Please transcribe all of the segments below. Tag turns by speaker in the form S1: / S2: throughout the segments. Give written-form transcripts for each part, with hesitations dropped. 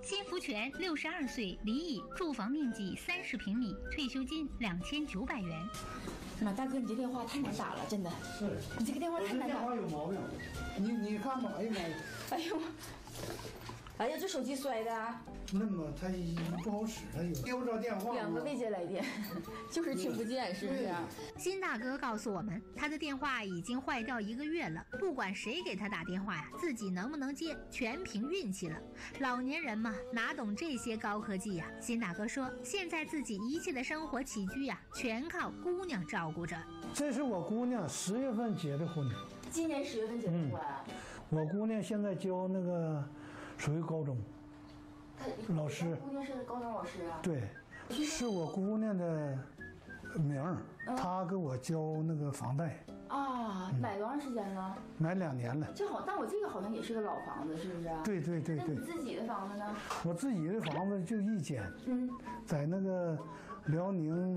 S1: 辛福全62岁，离异，住房面积30平米，退休金2900元。
S2: 妈，大哥，你这电话太难打了，真的。
S3: 是。
S2: 你这个电话太难打。
S3: 我这电话有毛病。你看吧，哎呀妈呀！
S2: 哎呦，哎呀，这手机摔的啊。
S3: 那么它不好使，它有丢着电话。
S2: 2个未接来电，就是听不见，是不是？
S1: 辛大哥告诉我们，他的电话已经坏掉1个月了，不管谁给他打电话呀，自己能不能接，全凭运气了。老年人嘛，哪懂这些高科技呀？辛大哥说，现在自己一切的生活起居呀，全靠姑娘照顾着。
S3: 这是我姑娘10月份结的婚。
S2: 今年10月份结的婚。
S3: 我姑娘现在教那个，属于高中。老师。
S2: 姑娘是高中老师啊。
S3: 对，是我姑娘的名儿，她给我交那个房贷。
S2: 啊，买多长时间了？
S3: 买2年了。
S2: 这好，但我这个好像也是个老房子，是不是？
S3: 对。那
S2: 你自己的房子呢？
S3: 我自己的房子就1间，在那个辽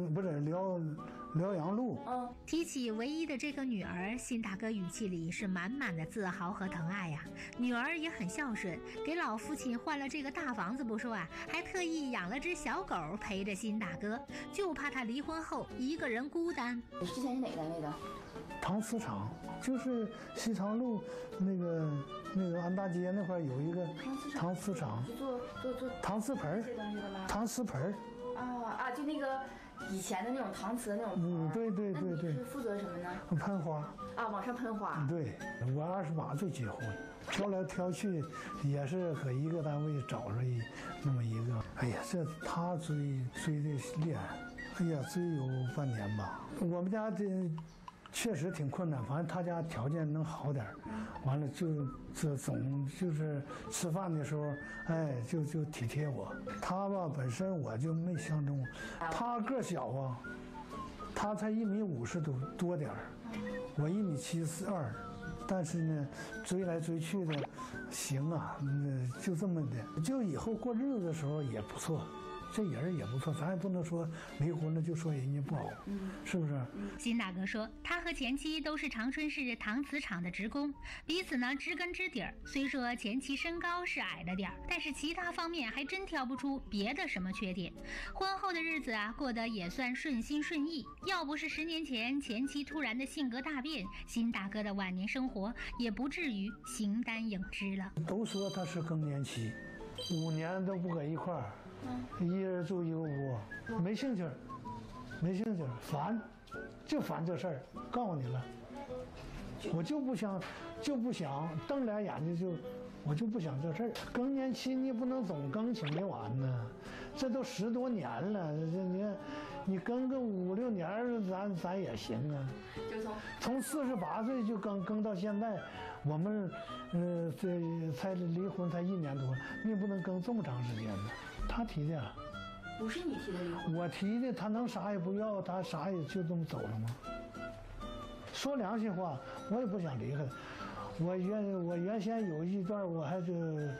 S3: 阳路。
S1: 提起唯一的这个女儿，辛大哥语气里是满满的自豪和疼爱呀。女儿也很孝顺，给老父亲换了这个大房子不说啊，还特意养了只小狗陪着辛大哥，就怕他离婚后一个人孤单。
S2: 你之前是哪个单位的？
S3: 搪瓷厂，就是西长路那个安大街那块有一个搪瓷厂，
S2: 做
S3: 搪瓷盆
S2: 这东西的吗？
S3: 搪瓷盆
S2: 就那个以前的那种搪瓷的那种。
S3: 对。
S2: 那你是负责什么呢？
S3: 喷花。
S2: 往上喷花。对，
S3: 我28岁结婚，挑来挑去也是搁一个单位找着那么一个。哎呀，这他追的厉害，哎呀，追有半年吧。我们家确实挺困难，反正他家条件能好点，完了总就是吃饭的时候，哎，就体贴我。他吧本身我就没相中，他个小啊，他才1.50米多点儿，我1.72米，但是呢，追来追去的，行啊，就这么的，就以后过日子的时候也不错。这人也不错，咱也不能说离婚了就说人家不好，是不是？
S1: 辛大哥说，他和前妻都是长春市搪瓷厂的职工，彼此呢知根知底儿。虽说前妻身高是矮了点儿，但是其他方面还真挑不出别的什么缺点。婚后的日子啊，过得也算顺心顺意。要不是10年前前妻突然的性格大变，辛大哥的晚年生活也不至于形单影只了。
S3: 都说他是更年期，5年都不搁一块儿。一人住一个屋，没兴趣，烦，就烦这事儿。告诉你了，我就不想瞪俩眼睛我就不想这事儿。更年期你不能总更请没完呢，这都10多年了，你更个5、6年，咱也行啊。
S2: 就
S3: 从48岁就更到现在，我们这才离婚才1年多，你不能更这么长时间呢。他提的，
S2: 不是你提的离婚，
S3: 我提的。他能啥也不要，他啥也就这么走了吗？说良心话，我也不想离开他。我原先有一段，我还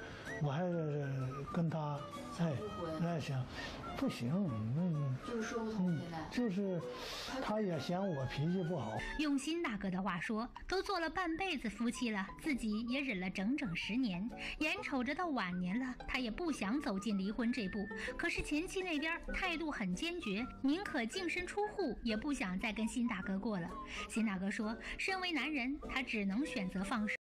S3: 跟他行，不行，
S2: 就是说不通现在。
S3: 就是他也嫌我脾气不好。
S1: 用辛大哥的话说，都做了半辈子夫妻了，自己也忍了整整10年，眼瞅着到晚年了，他也不想走进离婚这步。可是前妻那边态度很坚决，宁可净身出户，也不想再跟辛大哥过了。辛大哥说，身为男人，他只能选择放手。